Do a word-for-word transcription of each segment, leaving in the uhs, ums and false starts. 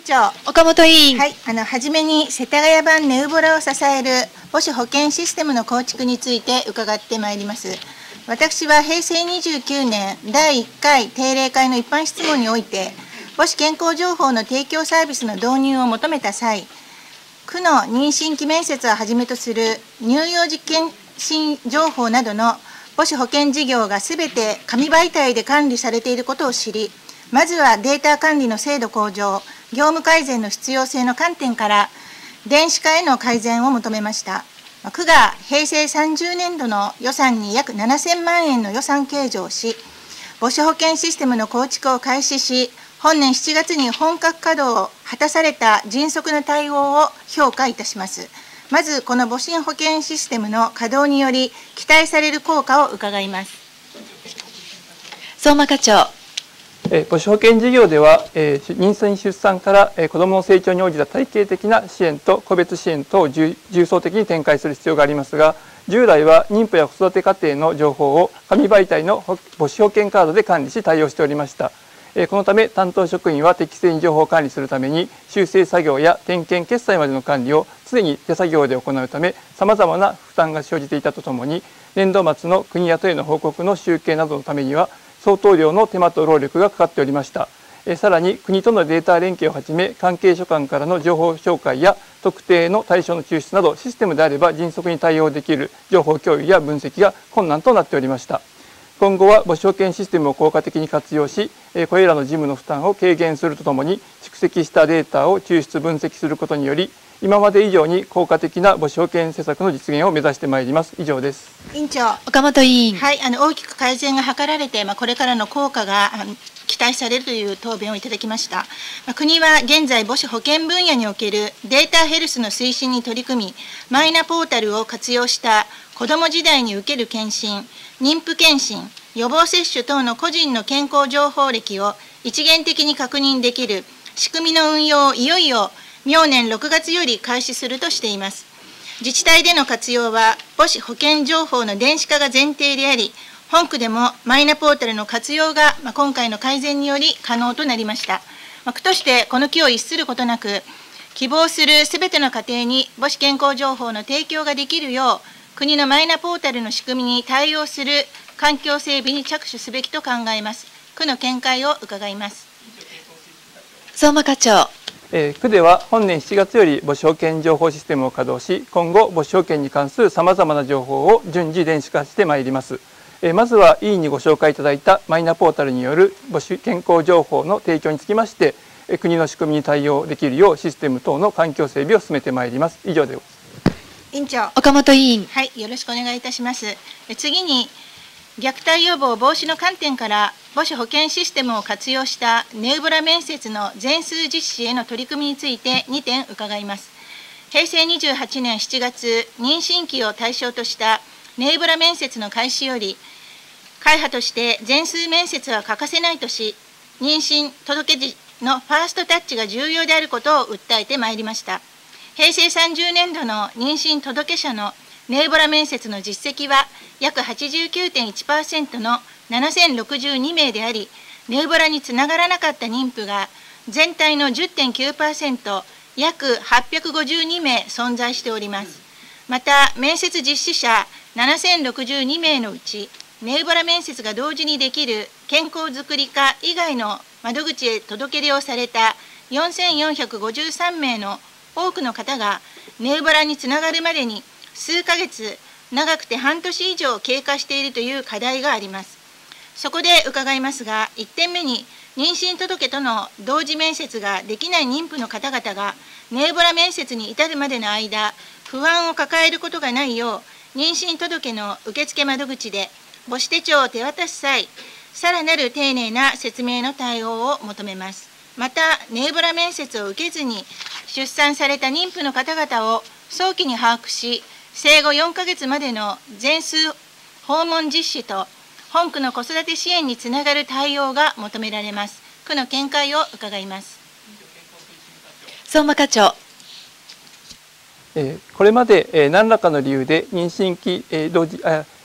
長、 岡本委員。 はい、あの初めに世田谷版ネウボラを支える母子保健システムの構築について伺ってまいります。私は平成にじゅうきゅうねんだいいっかい定例会の一般質問において、母子健康情報の提供サービスの導入を求めた際、区の妊娠期面接をはじめとする乳幼児健診情報などの母子保健事業がすべて紙媒体で管理されていることを知り、まずはデータ管理の精度向上、業務改善の必要性の観点から、電子化への改善を求めました。区が平成さんじゅうねんどの予算に約ななせんまんえんの予算計上し、母子保健システムの構築を開始し、本年しちがつに本格稼働を果たされた迅速な対応を評価いたします。まず、この母子保健システムの稼働により、期待される効果を伺います。 相馬課長。 母子保健事業では、妊娠・出産から子どもの成長に応じた体系的な支援と個別支援等を重層的に展開する必要がありますが、従来は妊婦や子育て家庭の情報を紙媒体の母子保健カードで管理し対応しておりました。このため担当職員は適正に情報を管理するために、修正作業や点検決済までの管理を常に手作業で行うため、さまざまな負担が生じていたとともに、年度末の国や都への報告の集計などのためには相当量の手間と労力がかかっておりました。さらに国とのデータ連携をはじめ、関係所間からの情報紹介や特定の対象の抽出など、システムであれば迅速に対応できる情報共有や分析が困難となっておりました。今後は母子保健システムを効果的に活用し、これらの事務の負担を軽減するとともに、蓄積したデータを抽出分析することにより、今まで以上に効果的な母子保健施策の実現を目指してまいります。以上です。 委員長、 岡本委員。 はい、あの大きく改善が図られて、まあ、これからの効果が期待されるという答弁をいただきました。まあ、国は現在、母子保健分野におけるデータヘルスの推進に取り組み、マイナポータルを活用した子ども時代に受ける検診、妊婦検診、予防接種等の個人の健康情報歴を一元的に確認できる仕組みの運用をいよいよ明年ろくがつより開始するとしています。自治体での活用は母子保健情報の電子化が前提であり、本区でもマイナポータルの活用が今回の改善により可能となりました。区としてこの機を逸することなく、希望するすべての家庭に母子健康情報の提供ができるよう、国のマイナポータルの仕組みに対応する環境整備に着手すべきと考えます。区の見解を伺います。 相馬課長。 えー、区では本年しちがつより母子保健情報システムを稼働し、今後母子保健に関するさまざまな情報を順次電子化してまいります。えー、まずは委員にご紹介いただいたマイナポータルによる母子健康情報の提供につきまして、えー、国の仕組みに対応できるようシステム等の環境整備を進めてまいります。以上でございます。 委員長、 岡本委員。 はい、よろしくお願いいたします。次に、虐待予防防止の観点から母子保健システムを活用したネウボラ面接の全数実施への取り組みについてにてん伺います。平成にじゅうはちねんしちがつ、妊娠期を対象としたネウボラ面接の開始より、会派として全数面接は欠かせないとし、妊娠届時のファーストタッチが重要であることを訴えてまいりました。平成さんじゅうねんどの妊娠届者のネウボラ面接の実績は約 はちじゅうきゅうてんいちパーセント のななせんろくじゅうにめいであり、ネウボラにつながらなかった妊婦が全体の じゅってんきゅうパーセント、約はっぴゃくごじゅうにめい存在しております。また、面接実施者ななせんろくじゅうにめいのうち、ネウボラ面接が同時にできる健康づくり課以外の窓口へ届け出をされたよんせんよんひゃくごじゅうさんめいの多くの方がネウボラにつながるまでに数ヶ月、長くて半年以上経過しているという課題があります。そこで伺いますが、いってんめに妊娠届との同時面接ができない妊婦の方々がネウボラ面接に至るまでの間、不安を抱えることがないよう、妊娠届の受付窓口で母子手帳を手渡す際、さらなる丁寧な説明の対応を求めます。また、ネウボラ面接を受けずに出産された妊婦の方々を早期に把握し、生後よんかげつまでの全数訪問実施と本区の子育て支援につながる対応が求められます。区の見解を伺います。 相馬課長。 これまで何らかの理由で妊娠期同時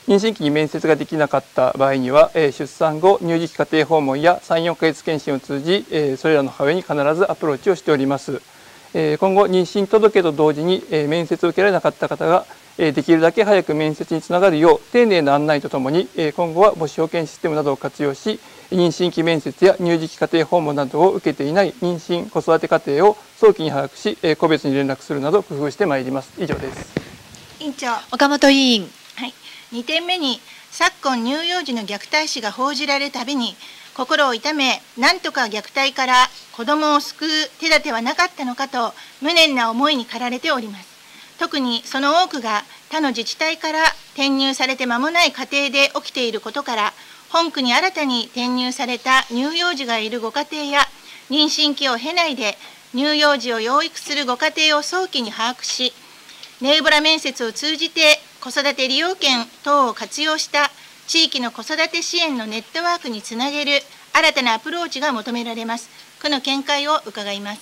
妊娠期に面接ができなかった場合には、えー、出産後乳児期家庭訪問やさん、よんかげつ検診を通じ、えー、それらの母親に必ずアプローチをしております。えー、今後妊娠届と同時に、えー、面接を受けられなかった方が、えー、できるだけ早く面接につながるよう丁寧な案内とともに、えー、今後は母子保健システムなどを活用し、妊娠期面接や乳児期家庭訪問などを受けていない妊娠子育て家庭を早期に把握し、えー、個別に連絡するなど工夫してまいります。以上です。 委員長。 岡本委員。 はい。にてんめに、昨今乳幼児の虐待死が報じられるたびに心を痛め、なんとか虐待から子どもを救う手立てはなかったのかと無念な思いに駆られております。特にその多くが他の自治体から転入されて間もない家庭で起きていることから、本区に新たに転入された乳幼児がいるご家庭や、妊娠期を経ないで乳幼児を養育するご家庭を早期に把握し、ネウボラ面接を通じて子育て利用券等を活用した地域の子育て支援のネットワークにつなげる新たなアプローチが求められます。区の見解を伺います。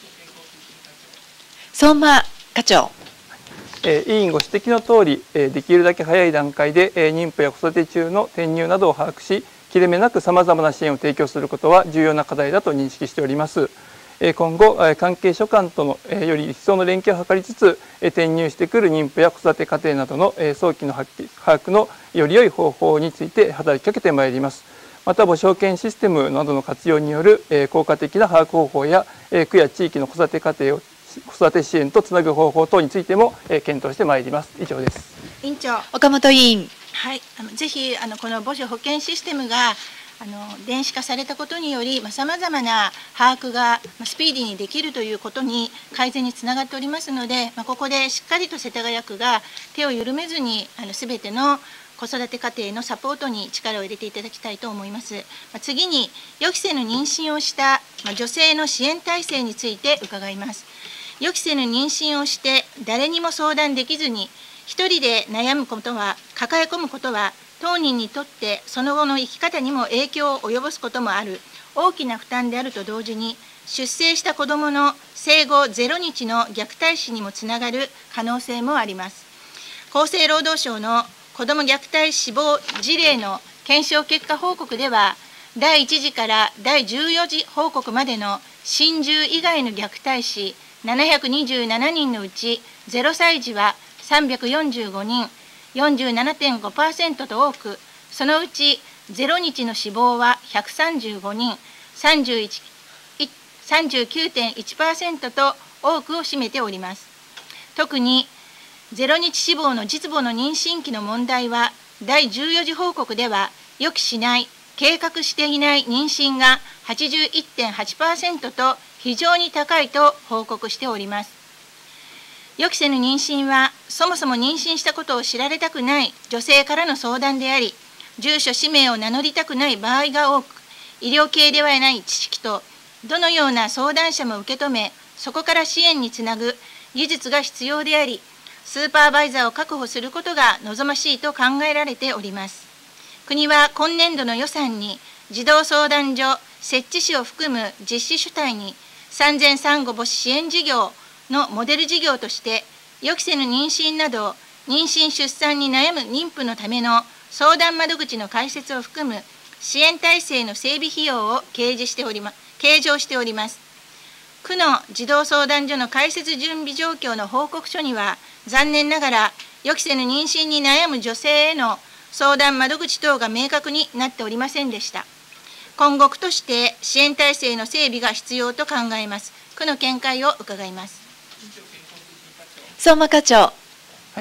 相馬課長。 えー、委員ご指摘のとおり、えー、できるだけ早い段階で、えー、妊婦や子育て中の転入などを把握し、切れ目なくさまざまな支援を提供することは重要な課題だと認識しております。えー、今後、えー、関係所管との、えー、より一層の連携を図りつつ、えー、転入してくる妊婦や子育て家庭などの、えー、早期の把握のより良い方法について働きかけてまいります。また母子保健システムなどの活用による、えー、効果的な把握方法や、えー、区や地域の子育て家庭を子育て支援とつなぐ方法等についても、えー、検討してまいります。以上です。 委員長。 岡本委員。 はい、あのぜひあのこの母子保健システムがあの電子化されたことによりさまざ、まな把握がスピーディーにできるということに改善につながっておりますので、まあ、ここでしっかりと世田谷区が手を緩めずにあの全ての子育て家庭のサポートに力を入れていただきたいと思います。まあ、次に予期せぬ妊娠をした、まあ、女性の支援体制について伺います。予期せぬ妊娠をして誰にも相談できずに一人で悩むことは抱え込むことは当人にとってその後の生き方にも影響を及ぼすこともある大きな負担であると同時に、出生した子どもの生後ゼロにちの虐待死にもつながる可能性もあります。厚生労働省の子ども虐待死亡事例の検証結果報告では、だいいち次からだいじゅうよん次報告までの心中以外の虐待死ななひゃくにじゅうななにんのうちゼロさい児はさんびゃくよんじゅうごにん、よんじゅうななてんごパーセント と多く、そのうちゼロにちの死亡はひゃくさんじゅうごにん、さんじゅうきゅうてんいちパーセント と多くを占めております。特にゼロにち死亡の実母の妊娠期の問題は、だいじゅうよん次報告では予期しない、計画していない妊娠が はちじゅういってんはちパーセント と非常に高いと報告しております。予期せぬ妊娠は、そもそも妊娠したことを知られたくない女性からの相談であり、住所氏名を名乗りたくない場合が多く、医療系ではない知識と、どのような相談者も受け止め、そこから支援につなぐ技術が必要であり、スーパーバイザーを確保することが望ましいと考えられております。国は今年度の予算に、児童相談所設置費を含む実施主体に、産前産後母子支援事業のモデル事業として、予期せぬ妊娠など、妊娠・出産に悩む妊婦のための相談窓口の開設を含む支援体制の整備費用を計示しておりま、計上しております。区の児童相談所の開設準備状況の報告書には、残念ながら予期せぬ妊娠に悩む女性への相談窓口等が明確になっておりませんでした。今後、区として支援体制の整備が必要と考えます。区の見解を伺います。 相馬課長。 はい、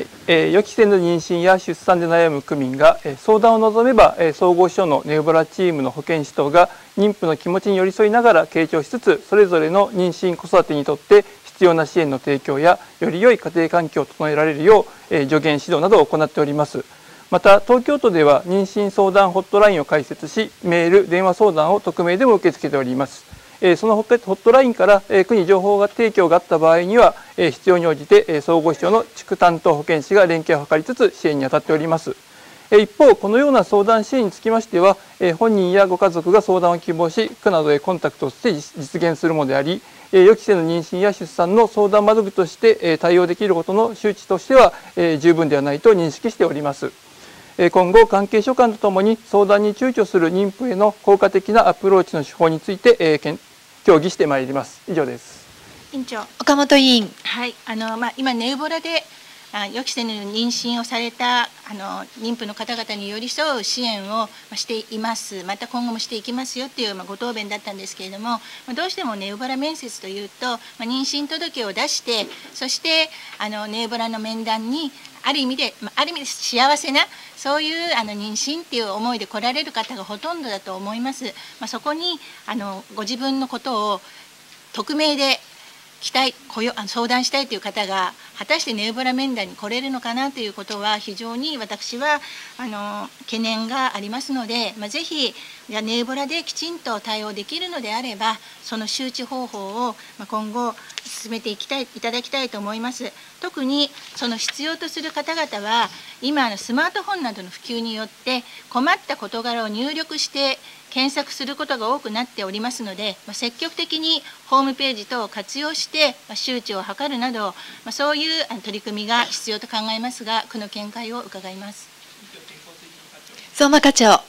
えー、予期せぬ妊娠や出産で悩む区民が、えー、相談を望めば、えー、総合所のネウボラチームの保健師等が妊婦の気持ちに寄り添いながら傾聴しつつ、それぞれの妊娠子育てにとって必要な支援の提供やより良い家庭環境を整えられるよう、えー、助言指導などを行っております。また東京都では妊娠相談ホットラインを開設し、メール、電話相談を匿名でも受け付けております。そのホットラインから区に情報が提供があった場合には、必要に応じて総合市長の地区担当保健師が連携を図りつつ支援に当たっております。一方、このような相談支援につきましては、本人やご家族が相談を希望し、区などへコンタクトをして実現するものであり、予期せぬ妊娠や出産の相談窓口として対応できることの周知としては十分ではないと認識しております。 今後、関係所管とともに相談に躊躇する妊婦への効果的なアプローチの手法について協議してまいります。以上です。 委員長。 岡本委員。 はい、あのまあ今ネウボラであ予期せぬ妊娠をされたあの妊婦の方々に寄り添う支援をしています。また今後もしていきますよっていう、まあ、ご答弁だったんですけれども、まあ、どうしてもネウボラ面接というと、まあ、妊娠届を出して、そしてあのネウボラの面談にある意味で、まあ、ある意味で幸せなそういうあの妊娠っていう思いで来られる方がほとんどだと思います。まあ、そこにあのご自分のことを匿名で期待相談したいという方が果たしてネウボラ面談に来れるのかなということは非常に私はあの懸念がありますので、まあ、ぜひネウボラできちんと対応できるのであればその周知方法を今後進めていきたいいただきたいと思います。特にその必要とする方々は今のスマートフォンなどの普及によって困った事柄を入力して検索することが多くなっておりますので、積極的にホームページ等を活用して周知を図るなど、そういう取り組みが必要と考えますが、区の見解を伺います。 相馬課長。 はい、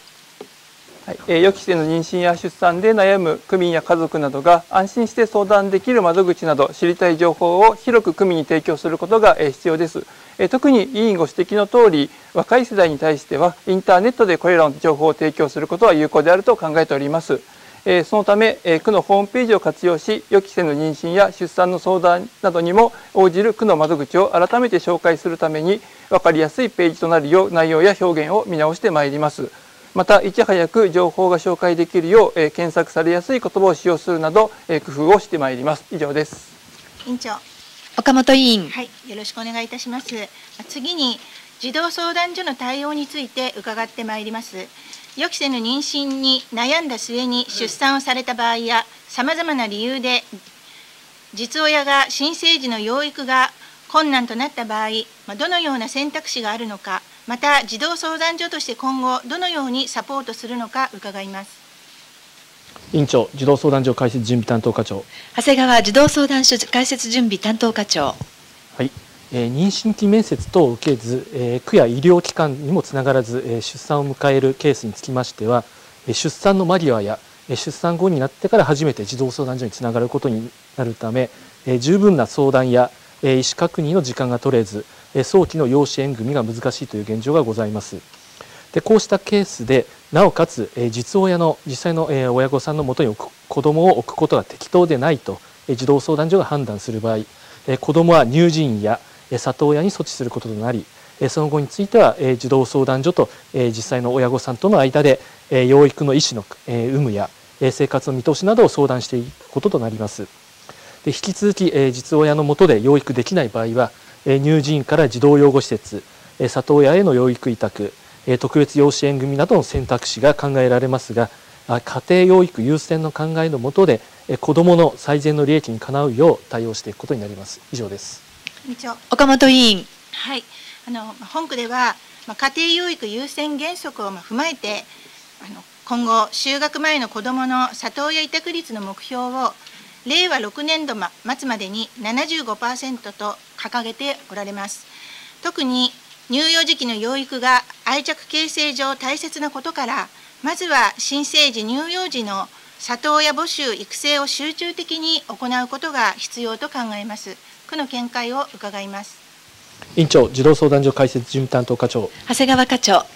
予期せぬ妊娠や出産で悩む区民や家族などが安心して相談できる窓口など知りたい情報を広く区民に提供することが必要です。特に委員ご指摘のとおり、若い世代に対してはインターネットでこれらの情報を提供することは有効であると考えております。そのため、区のホームページを活用し、予期せぬ妊娠や出産の相談などにも応じる区の窓口を改めて紹介するために、分かりやすいページとなるよう内容や表現を見直してまいります。また、いち早く情報が紹介できるよう、検索されやすい言葉を使用するなど、工夫をしてまいります。以上です。 委員長。 岡本委員。 はい、よろしくお願いいたします。次に児童相談所の対応について伺ってまいります。予期せぬ妊娠に悩んだ末に出産をされた場合や、さまざまな理由で実親が新生児の養育が困難となった場合、どのような選択肢があるのか、また児童相談所として今後どのようにサポートするのか伺います。 委員長、児童相談所開設準備担当課長。 長谷川児童相談所開設準備担当課長。 はい、えー、妊娠期面接等を受けず、えー、区や医療機関にもつながらず、えー、出産を迎えるケースにつきましては、えー、出産の間際や、えー、出産後になってから初めて児童相談所につながることになるため、えー、十分な相談や、えー、意思確認の時間が取れず、えー、早期の養子縁組が難しいという現状がございます。でこうしたケースでなおかつ、えー、実親の実際の、えー、親御さんのもとに子どもを置くことが適当でないと、えー、児童相談所が判断する場合、えー、子どもは乳児院や、えー、里親に措置することとなり、えー、その後については、えー、児童相談所と、えー、実際の親御さんとの間で、えー、養育の意思の、えー、有無や、えー、生活の見通しなどを相談していくこととなります。で引き続き、えー、実親の下で養育できない場合は、えー、乳児院から児童養護施設、えー、里親への養育委託、特別養子縁組などの選択肢が考えられますが、家庭養育優先の考えの下で子どもの最善の利益にかなうよう対応していくことになります。以上です。 岡本委員。 はい、あの本区では家庭養育優先原則を踏まえて、あの今後就学前の子どもの里親委託率の目標をれいわろくねんど末までに ななじゅうごパーセント と掲げておられます。特に乳幼児期の養育が愛着形成上大切なことから、まずは新生児乳幼児の里親募集育成を集中的に行うことが必要と考えます。区の見解を伺います。 委員長、児童相談所開設準備担当課長。 長谷川課長。 はい、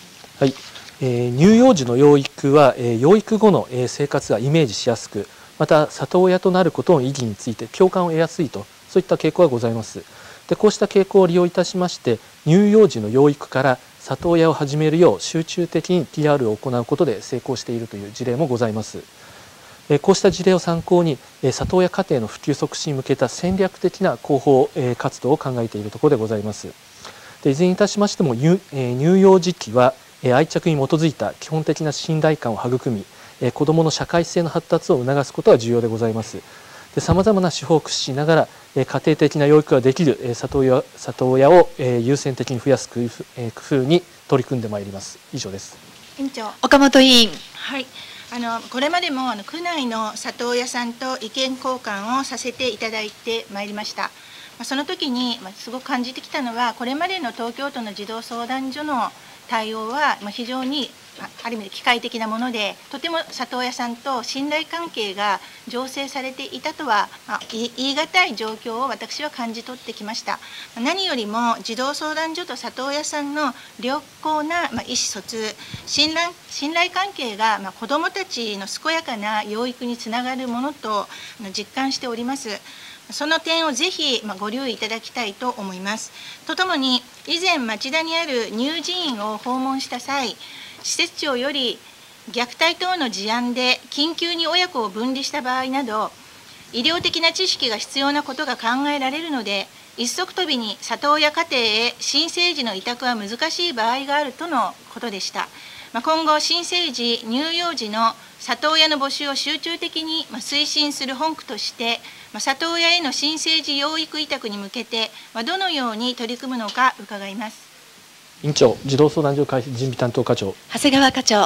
えー、乳幼児の養育は、えー、養育後の、えー、生活がイメージしやすく、また里親となることの意義について共感を得やすいと、そういった傾向がございます。でこうした傾向を利用いたしまして、乳幼児の養育から里親を始めるよう集中的に ピーアール を行うことで成功しているという事例もございます。こうした事例を参考に、里親家庭の普及促進に向けた戦略的な広報活動を考えているところでございます。でいずれにいたしましても、乳幼児期は愛着に基づいた基本的な信頼感を育み、子どもの社会性の発達を促すことが重要でございます。さまざまな手法を駆使しながら、家庭的な養育ができる里親、里親を優先的に増やす工夫に取り組んでまいります。以上です。 委員長。 岡本委員。 はい、あのこれまでもあの区内の里親さんと意見交換をさせていただいてまいりました。その時にすごく感じてきたのは、これまでの東京都の児童相談所の対応は非常にある意味で機械的なもので、とても里親さんと信頼関係が醸成されていたとは、まあ、言い難い状況を私は感じ取ってきました。何よりも児童相談所と里親さんの良好な、まあ、意思疎通、信頼、信頼関係が、まあ、子どもたちの健やかな養育につながるものと実感しております。その点をぜひご留意いただきたいと思います。とともに、以前町田にある乳児院を訪問した際、施設長より虐待等の事案で緊急に親子を分離した場合など、医療的な知識が必要なことが考えられるので、一足飛びに里親家庭へ新生児の委託は難しい場合があるとのことでした。今後、新生児、乳幼児の里親の募集を集中的に推進する本区として、里親への新生児養育委託に向けて、どのように取り組むのか伺います。 委員長、児童相談所開設準備担当課長。 長谷川課長。 はい、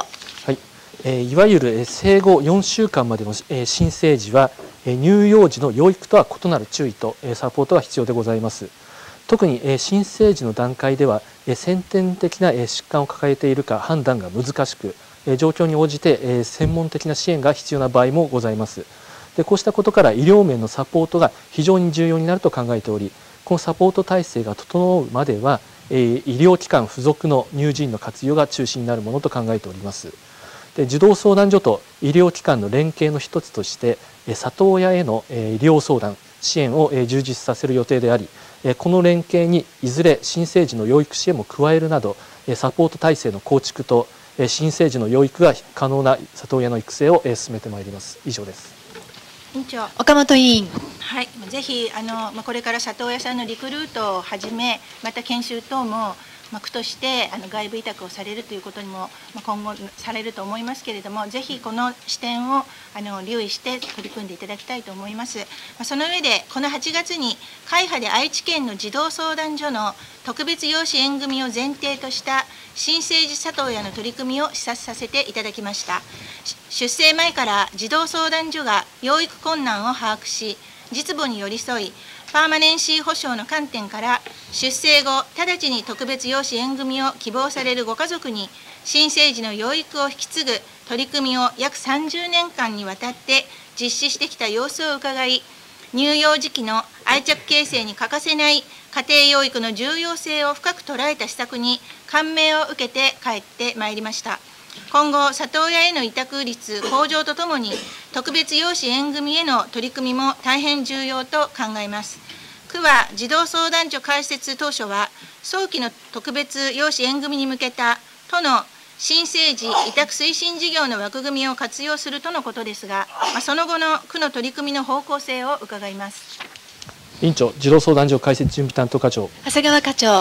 えー、いわゆる生後よんしゅうかんまでの、えー、新生児は、えー、乳幼児の養育とは異なる注意と、えー、サポートが必要でございます。特に、えー、新生児の段階では、えー、先天的な、えー、疾患を抱えているか判断が難しく、えー、状況に応じて、えー、専門的な支援が必要な場合もございます。でこうしたことから医療面のサポートが非常に重要になると考えており、このサポート体制が整うまでは、えー、医療機関付属の乳児院の活用が中心になるものと考えております。で児童相談所と医療機関の連携の一つとして、えー、里親への、えー、医療相談支援を、えー、充実させる予定であり、えー、この連携にいずれ新生児の養育支援も加えるなど、えー、サポート体制の構築と、えー、新生児の養育が可能な里親の育成を、えー、進めてまいります。以上です。 委員長、 岡本委員。 はい、ぜひあのこれから里親さんのリクルートをはじめ、また研修等も区としてあの外部委託をされるということにも今後されると思いますけれども、ぜひこの視点をあの留意して取り組んでいただきたいと思います。その上で、このはちがつに会派で愛知県の児童相談所の特別養子縁組を前提とした新生児里親の取り組みを視察させていただきました。出生前から児童相談所が養育困難を把握し、実母に寄り添い、パーマネンシー保障の観点から出生後直ちに特別養子縁組を希望されるご家族に新生児の養育を引き継ぐ取り組みを約さんじゅうねんかんにわたって実施してきた様子を伺い、乳幼児期の愛着形成に欠かせない家庭養育の重要性を深く捉えた施策に感銘を受けて帰ってまいりました。今後、里親への委託率向上とともに、特別養子縁組への取り組みも大変重要と考えます。区は児童相談所開設当初は、早期の特別養子縁組に向けた都の新生児委託推進事業の枠組みを活用するとのことですが、その後の区の取り組みの方向性を伺います。 委員長、児童相談所開設準備担当課長。 長谷川課長。 はい、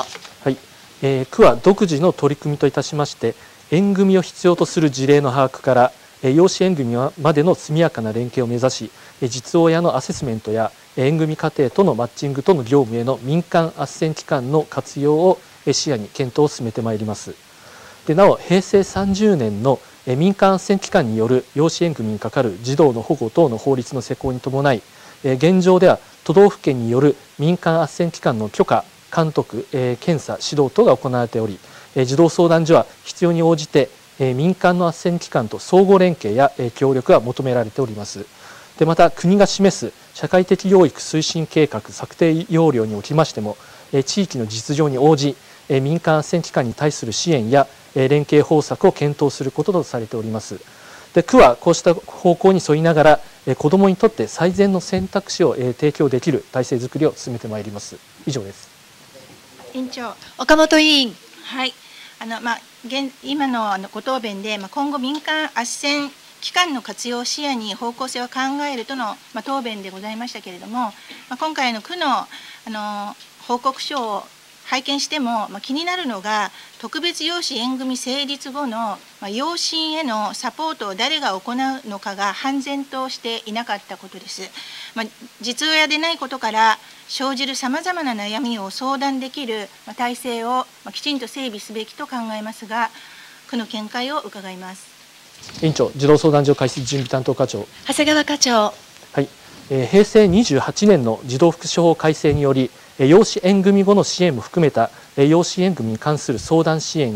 えー、区は独自の取り組みといたしまして、縁組を必要とする事例の把握から、養子縁組までの速やかな連携を目指し、実親のアセスメントや縁組家庭とのマッチングとの業務への民間斡旋機関の活用を視野に検討を進めてまいります。でなお、平成さんじゅうねんの民間斡旋機関による養子縁組にかかる児童の保護等の法律の施行に伴い、現状では都道府県による民間斡旋機関の許可、監督、検査、指導等が行われており、児童相談所は必要に応じて民間の斡旋機関と相互連携や協力が求められております。でまた、国が示す社会的養育推進計画策定要領におきましても、地域の実情に応じ民間斡旋機関に対する支援や連携方策を検討することとされております。で区はこうした方向に沿いながら、子どもにとって最善の選択肢を提供できる体制づくりを進めてまいります。以上です。 委員長。 岡本委員。 はい、あのまあ、現今のあのご答弁で、まあ、今後民間斡旋機関の活用を視野に方向性を考えるとの、まあ、答弁でございましたけれども、まあ、今回の区の、あの報告書を拝見しても、まあ、気になるのが、特別養子縁組成立後の、まあ、養親へのサポートを誰が行うのかが判然としていなかったことです。まあ、実親でないことから生じるさまざまな悩みを相談できる体制をきちんと整備すべきと考えますが、区の見解を伺います。 委員長、児童相談所開設準備担当課長。 長谷川課長。 はい、えー、平成にじゅうはちねんの児童福祉法改正により、養子縁組後の支援も含めた養子縁組に関する相談支援が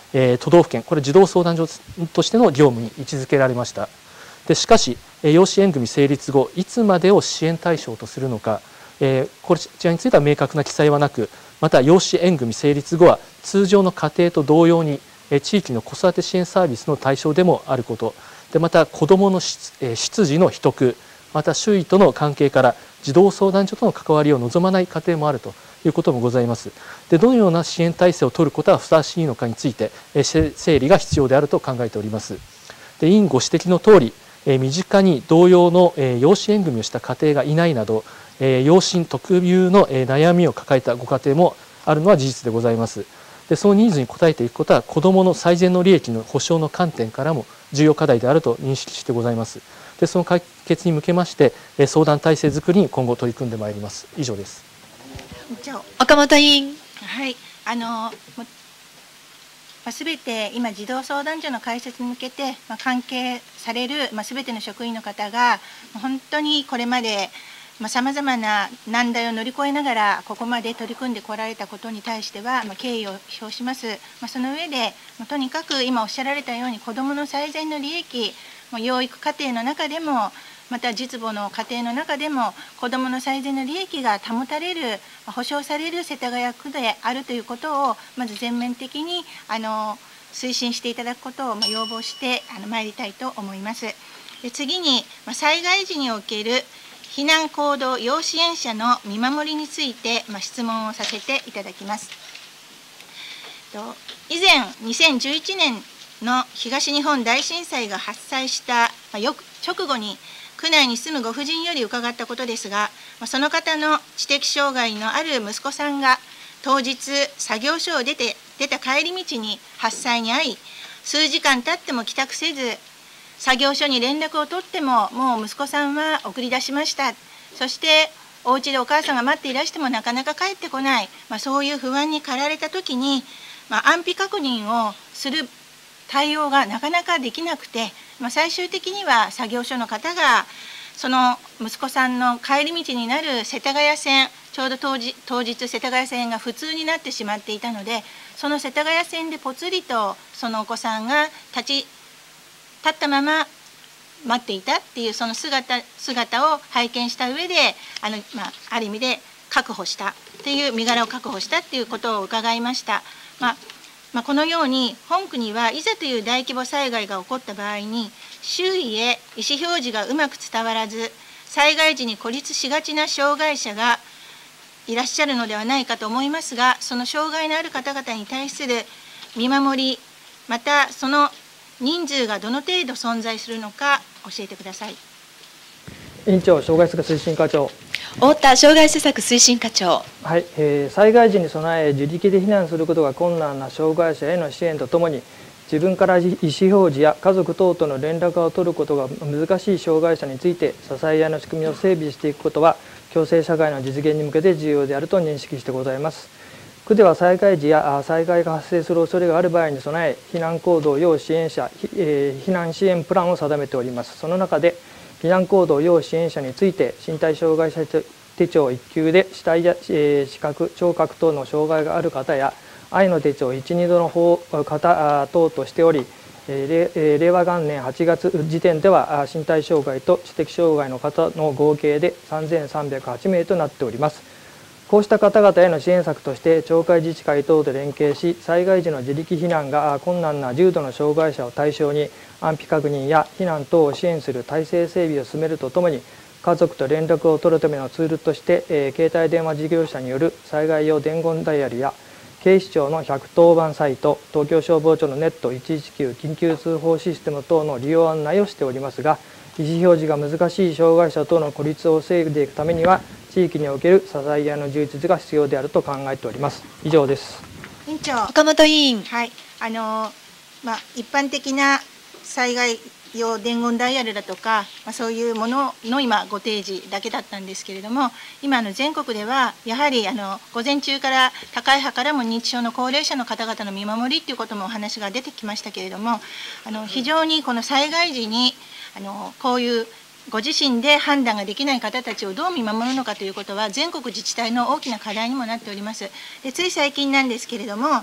えー、都道府県これ児童相談所としての業務に位置づけられました。でしかし、えー、養子縁組成立後いつまでを支援対象とするのか、えー、こちらについては明確な記載はなく、また養子縁組成立後は通常の家庭と同様に、えー、地域の子育て支援サービスの対象でもあること、でまた子どもの出、えー、出自の秘匿、また周囲との関係から児童相談所との関わりを望まない家庭もあるということもございます。でどのような支援体制を取ることはふさわしいのかについて、えー、整理が必要であると考えております。で委員ご指摘の通り、えー、身近に同様の、えー、養子縁組をした家庭がいないなど、えー、養親特有の、えー、悩みを抱えたご家庭もあるのは事実でございます。でそのニーズに応えていくことは子どもの最善の利益の保障の観点からも重要課題であると認識してございます。でその解決に向けまして相談体制づくりに今後取り組んでまいります。以上です。 岡本委員。 はい、あのまあ、全て今児童相談所の開設に向けて、まあ、関係される、まあ、全ての職員の方が本当にこれまでさまざまな難題を乗り越えながらここまで取り組んでこられたことに対しては、まあ、敬意を表します。まあ、その上で、まあ、とにかく今おっしゃられたように子どもの最善の利益、養育家庭の中でもまた実母の家庭の中でも子どもの最善の利益が保たれる保障される世田谷区であるということをまず全面的にあの推進していただくことをまあ要望してあの参りたいと思います。で次に、まあ、災害時における避難行動要支援者の見守りについて、まあ、質問をさせていただきます。と以前にせんじゅういちねんの東日本大震災が発災した、まあ、よく直後に区内に住むご婦人より伺ったことですが、まあ、その方の知的障害のある息子さんが当日作業所を出て出た帰り道に発災に遭い、数時間経っても帰宅せず、作業所に連絡を取ってももう息子さんは送り出しました。そしてお家でお母さんが待っていらしてもなかなか帰ってこない、まあ、そういう不安に駆られた時に、まあ、安否確認をする対応がなかなかできなくて、まあ、最終的には作業所の方がその息子さんの帰り道になる世田谷線、ちょうど当日、当日世田谷線が不通になってしまっていたので、その世田谷線でぽつりとそのお子さんが立ち立ったまま待っていたっていうその姿姿を拝見した上であの、まあ、ある意味で確保したっていう身柄を確保したっていうことを伺いました。まあまあ、このように本区にはいざという大規模災害が起こった場合に周囲へ意思表示がうまく伝わらず災害時に孤立しがちな障害者がいらっしゃるのではないかと思いますが、その障害のある方々に対する見守り、またその人数がどの程度存在するのか教えてください。 委員長、障害施策推進課長。 太田障害施策推進課長。 はい、えー、災害時に備え自力で避難することが困難な障害者への支援とともに、自分から意思表示や家族等との連絡を取ることが難しい障害者について支え合いの仕組みを整備していくことは共生社会の実現に向けて重要であると認識してございます。区では災害時や災害が発生する恐れがある場合に備え、避難行動要支援者、えー、避難支援プランを定めております。その中で避難行動要支援者について身体障害者手帳いっ級で視体や、えー、視覚聴覚等の障害がある方や愛の手帳いち、にどの方等としており、えー、令和元年はちがつ時点では身体障害と知的障害の方の合計でさんぜんさんびゃくはちめいとなっております。こうした方々への支援策として町会自治会等と連携し、災害時の自力避難が困難な重度の障害者を対象に安否確認や避難等を支援する体制整備を進めるとともに、家族と連絡を取るためのツールとして、えー、携帯電話事業者による災害用伝言ダイヤルや警視庁のひゃくとおばんサイト、東京消防庁のネットいちいちきゅう緊急通報システム等の利用案内をしておりますが、意思表示が難しい障害者等の孤立を防いでいくためには、地域における支え合いの充実が必要であると考えております。以上です。 委員長。 岡本委員。 はい、あのまあ一般的な災害用伝言ダイヤルだとか、まあ、そういうものの今ご提示だけだったんですけれども、今の全国ではやはりあの午前中から高い派からも認知症の高齢者の方々の見守りということもお話が出てきましたけれども、あの非常にこの災害時にあのこういうご自身で判断ができない方たちをどう見守るのかということは全国自治体の大きな課題にもなっております。でつい最近なんですけれども、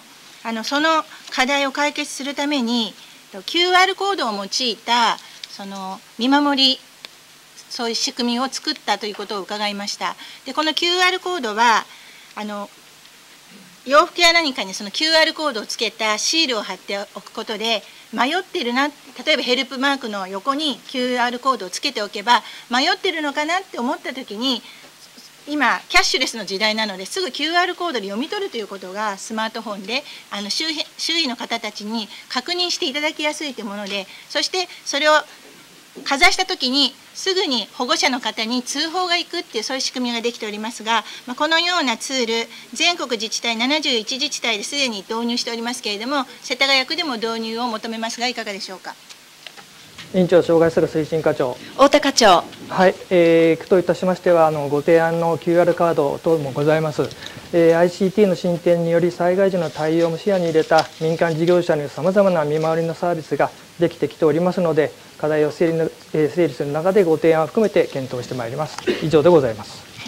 あのその課題を解決するために キューアール コードを用いたその見守り、そういう仕組みを作ったということを伺いました。でこの キューアール コードはあの洋服や何かにその キューアール コードをつけたシールを貼っておくことで、迷ってるな、例えばヘルプマークの横に キューアール コードをつけておけば、迷ってるのかなって思った時に、今キャッシュレスの時代なので、すぐ キューアール コードで読み取るということがスマートフォンであの 周, 周囲の方たちに確認していただきやすいというもので、そしてそれをかざしたときにすぐに保護者の方に通報がいくっていう、そういう仕組みができておりますが、まあ、このようなツール全国自治体ななじゅういち自治体ですでに導入しておりますけれども、世田谷区でも導入を求めますがいかがでしょうか。 委員長、障害者推進課長。 太田課長。 はい、えー、区といたしましてはあのご提案の キューアール カード等もございます。えー、アイシーティー の進展により災害時の対応も視野に入れた民間事業者によるさまざまな見回りのサービスができてきておりますので、課題を整理の、えー、整理する中でご提案を含めて検討してまいります。以上でございます。 はい、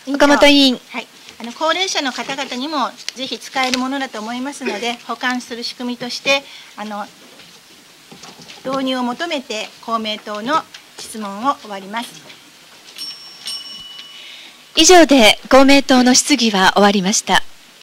岡本委員。 はい、あの高齢者の方々にもぜひ使えるものだと思いますので、保管する仕組みとしてあの導入を求めて公明党の質問を終わります。 以上で公明党の質疑は終わりました。